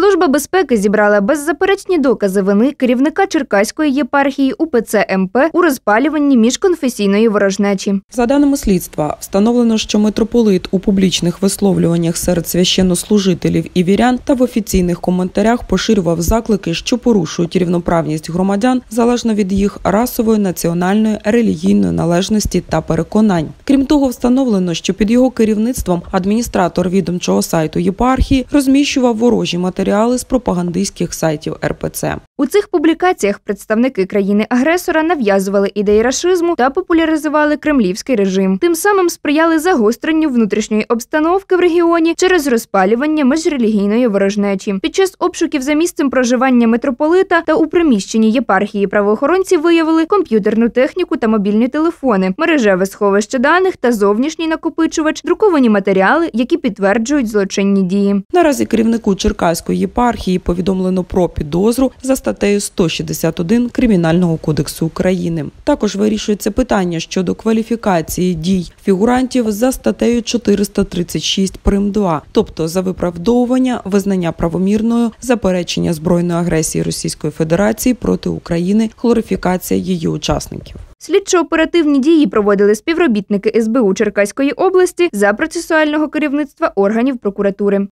Служба безпеки зібрала беззаперечні докази вини керівника Черкаської єпархії УПЦ МП у розпалюванні міжконфесійної ворожнечі. За даними слідства, встановлено, що митрополит у публічних висловлюваннях серед священнослужителів і вірян та в офіційних коментарях поширював заклики, що порушують рівноправність громадян залежно від їх расової, національної, релігійної належності та переконань. Крім того, встановлено, що під його керівництвом адміністратор відомчого сайту єпархії розміщував ворожі матеріали з пропагандистських сайтів РПЦ. У цих публікаціях представники країни-агресора нав'язували ідеї рашизму та популяризували кремлівський режим. Тим самим сприяли загостренню внутрішньої обстановки в регіоні через розпалювання міжрелігійної ворожнечі. Під час обшуків за місцем проживання митрополита та у приміщенні єпархії правоохоронці виявили комп'ютерну техніку та мобільні телефони, мережеве сховище даних та зовнішній накопичувач, друковані матеріали, які підтверджують злочинні дії. Наразі керівнику Черкаської єпархії повідомлено про підозру за статтею 161 Кримінального кодексу України. Також вирішується питання щодо кваліфікації дій фігурантів за статтею 436 прим. 2, тобто за виправдовування, визнання правомірною, заперечення збройної агресії Російської Федерації проти України, глорифікація її учасників. Слідчо-оперативні дії проводили співробітники СБУ Черкаської області за процесуального керівництва органів прокуратури.